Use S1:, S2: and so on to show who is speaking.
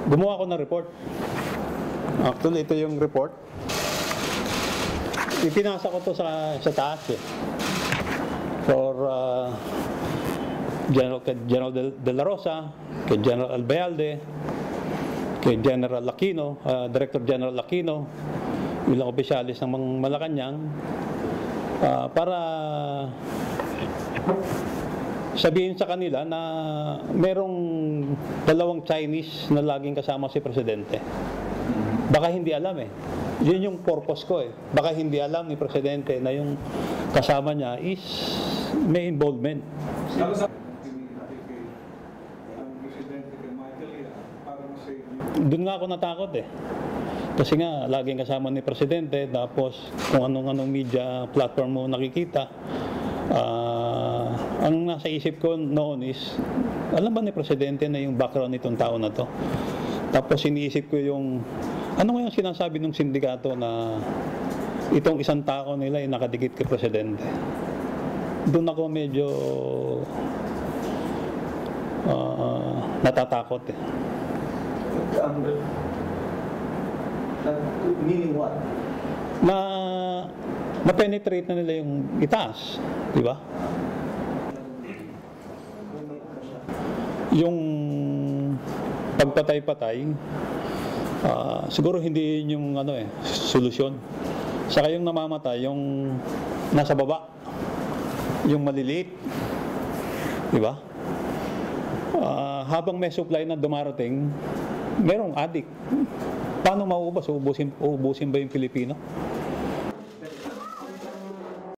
S1: gumawa ko ng report. Actually, ito yung report. Ipinasa ko to sa taas eh. For General De La Rosa, kay General Albayalde, kay General Aquino, Director General Aquino, ilang opisyalis ng Malacanang, para sabihin sa kanila na merong dalawang Chinese na laging kasama si Presidente. Baka hindi alam eh. Yun yung purpose ko eh. Baka hindi alam ni Presidente na yung kasama niya is may involvement. Doon nga ako natakot eh. Kasi nga, laging kasama ni Presidente, tapos kung anong media platform mo nakikita, ang nasa isip ko noon is, alam ba ni Presidente na yung background nitong tao na to? Tapos iniisip ko yung, ano nga yung sinasabi ng sindikato na itong isang tao nila ay nakadikit kay Presidente. Doon ako medyo natatakot eh.
S2: Meaning what?
S1: Na-penetrate na nila yung itaas, di ba? Yung pagpatay-patay, siguro hindi yun yung solusyon. Saka yung namamatay, yung nasa baba, yung maliliit, di ba? Habang may supply na dumarating, merong addict. Paano mauubos? Uubusin ba yung Pilipino?